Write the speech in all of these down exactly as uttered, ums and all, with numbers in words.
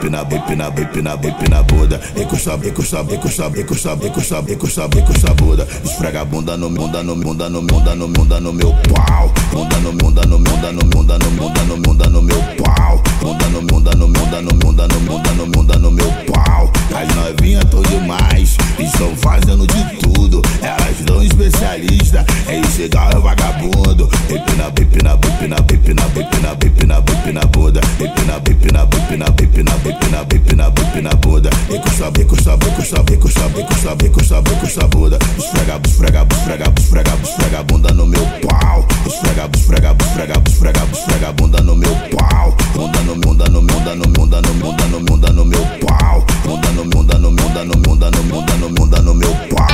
empina, empina, empina, empina a bunda. Encosta, encosta, encosta, encosta, encosta, encosta, encosta a bunda. Esfrega a bunda no bunda no bunda no bunda no bunda no meu pau. Bunda no bunda no bunda no bunda no bunda no bunda no meu pau. Bunda no bunda no bunda no bunda no bunda no bunda no meu pau. As novinhas tão demais, estão fazendo de tudo. Elas dão especialista em chegar o vagabundo. Empina, empina, empina, empina, empina, empina, empina a bunda. Empina, empina, empina, empina, empina, empina, empina a bunda. Encosta, encosta, encosta, encosta, encosta, encosta, encosta a bunda. Esfrega, esfrega, esfrega, esfrega, esfrega a bunda no meu pau. Esfrega, esfrega, esfrega, esfrega, esfrega a bunda no meu pau. Bunda no bunda no bunda no bunda no bunda no bunda no meu pau. Bunda no bunda no bunda no bunda no bunda no bunda no meu pau.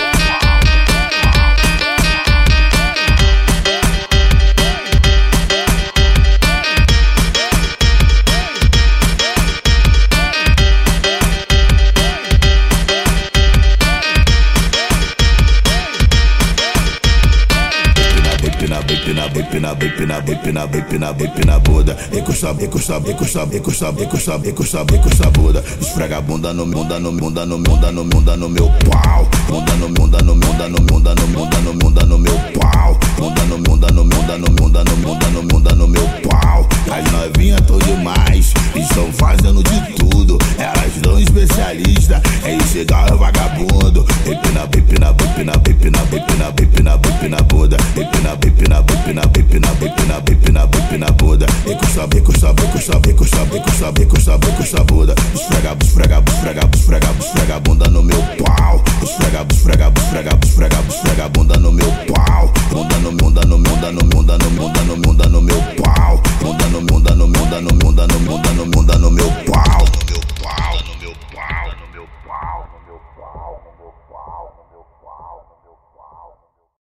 Empina, empina, empina, empina, empina, empina a bunda. Encosta, encosta, encosta, encosta, encosta, encosta, encosta a bunda. Esfrega a bunda no bunda no bunda no bunda no bunda no meu pau. Bunda no bunda no bunda no bunda no bunda no bunda no meu pau. Bunda no bunda no bunda no bunda no bunda no bunda no meu pau. As novinhas tão demais, estão fazendo de tudo. Elas dão especialista em chegar o vagabundo. Empina, empina, empina, empina, empina, empina, empina a bunda. Empina, empina, empina, empina, empina, empina, empina a bunda. Encosta, encosta, encosta, encosta, encosta, encosta, encosta a bunda. Esfrega, esfrega, esfrega, esfrega, esfrega a bunda no meu pau. Esfrega, esfrega, esfrega, esfrega, esfrega a bunda no meu pau.